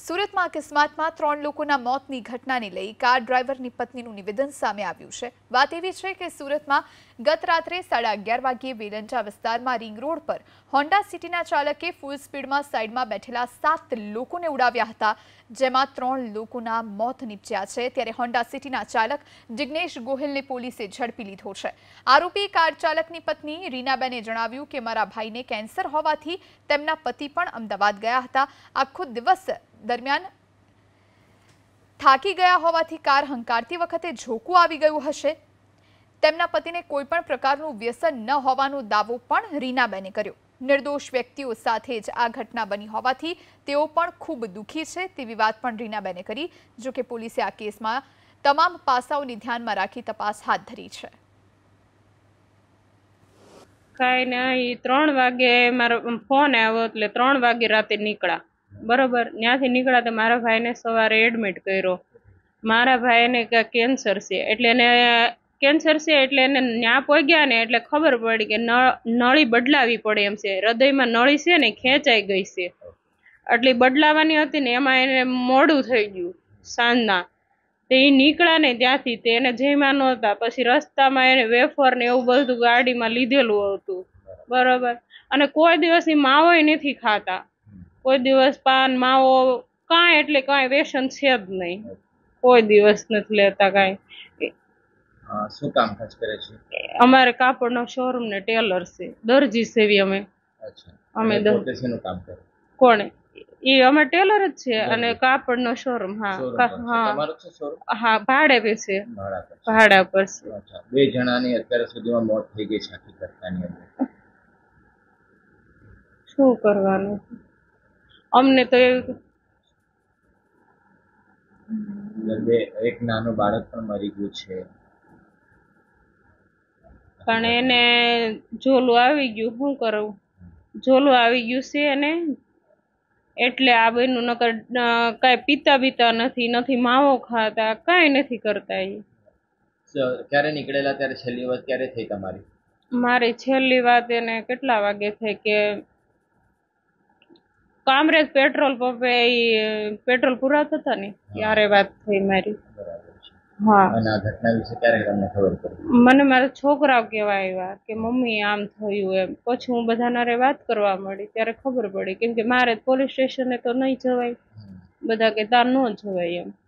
સુરતમાં અકસ્માતમાં 3 લોકોના મોતની ઘટનાને લઈ કાર ડ્રાઈવરની પત્નીનું નિવેદન સામે આવ્યું છે। વાત એવી છે કે સુરતમાં ગત રાત્રે 11:30 વાગ્યે વેલંજા વિસ્તારમાં રિંગ રોડ પર હોન્ડા સિટીના ચાલકે ફૂલ સ્પીડમાં સાઈડમાં બેઠેલા 7 લોકોને ઉડાવ્યા હતા, જેમાં 3 લોકોના મોત નીપજ્યા છે। ત્યારે હોન્ડા સિટીના ચાલક જિગ્નેશ ગોહિલને પોલીસે ઝડપી લીધો છે। આરોપી કાર ચાલકની પત્ની રીનાબેને જણાવ્યું કે મારા ભાઈને કેન્સર હોવાથી તેમના પતિ પણ અમદાવાદ ગયા હતા। આખો દિવસ દરમિયાન થાકી ગયા હોવાથી કાર હંકારતી વખતે ઝોકું આવી ગયું હશે। તેમના પતિને કોઈ પણ પ્રકારનું વ્યસન ન હોવાનો દાવો પણ રીનાબેને કર્યો। નિર્દોષ વ્યક્તિઓ સાથે જ આ ઘટના બની હોવાથી તેઓ પણ ખૂબ દુઃખી છે તેવી વાત પણ રીનાબેને કરી। જો કે પોલીસે આ કેસમાં તમામ પાસાઓને ધ્યાનમાં રાખી તપાસ હાથ ધરી છે। કાંઈ નહીં, 3 વાગે મારો ફોન આવ્યો એટલે 3 વાગે રાતે નીકળ્યા, બરોબર। ત્યાંથી નીકળ્યા તો મારા ભાઈને સવારે એડમિટ કર્યો। મારા ભાઈને કેન્સર છે એટલે એને ત્યાં પહોંચ્યા ને એટલે ખબર પડી કે નળી બદલાવી પડે એમ છે। હૃદયમાં નળી છે ને ખેંચાઈ ગઈ છે, એટલે બદલાવાની હતી ને એમાં એને મોડું થઈ ગયું સાંજના। તે નીકળ્યા ને ત્યાંથી તેને જમ્યા નહોતા, પછી રસ્તામાં એને વેફર ને એવું બધું ગાડીમાં લીધેલું હતું, બરોબર। અને કોઈ દિવસ માવો નથી ખાતા, કોઈ દિવસ પાન માવો કાંઈ, એટલે કાંઈ વ્યસન છે જ નહીં, કોઈ દિવસ નથી લેતા કાંઈ। શું કામ ખાસ કરે છે? અમારે કાપડનો શોરૂમ ને ટેલર છે, દરજી સેવી અમે। અચ્છા, અમે પોતે શેનું કામ કરે? કોણે? એ અમે ટેલર જ છે અને કાપડનો શોરૂમ। હા તમારો છે શોરૂમ? હા, ભાડે પે છે, ભાડા પર છે। અચ્છા, 2 જણાની અત્યાર સુધીમાં મોત થઈ ગઈ છે આખી ઘટનાની અંદર। શું કરવાનું, અમને તો એવું એક નાનું બાળક પણ મરી ગયું છે, પણ એને ઝોલું આવી ગયું, શું કરવું, ઝોલું આવી ગયું છે એને, એટલે આ બન્યું। નકર કાંઈ પીતા નથી માવો ખાતા, કાંઈ નથી કરતા। ક્યારે નીકળેલા, ત્યારે છેલ્લી વાત ક્યારે થઈ તમારી? મારી છેલ્લી વાત એને કેટલા વાગે થઈ કે કામરેજ પેટ્રોલ પંપે પેટ્રોલ પુરાવતા હતા ને ત્યારે વાત થઈ મારી। હા, અને આ ઘટના વિશે ક્યારે તમને ખબર પડી? મને મારા છોકરાઓ કહેવા આવ્યા કે મમ્મી આમ થયું એમ, પછી હું બધાના વાત કરવા મળી ત્યારે ખબર પડી, કેમ કે મારે પોલીસ સ્ટેશને તો નહીં જવાય, બધા કે તાર ન જવાય એમ।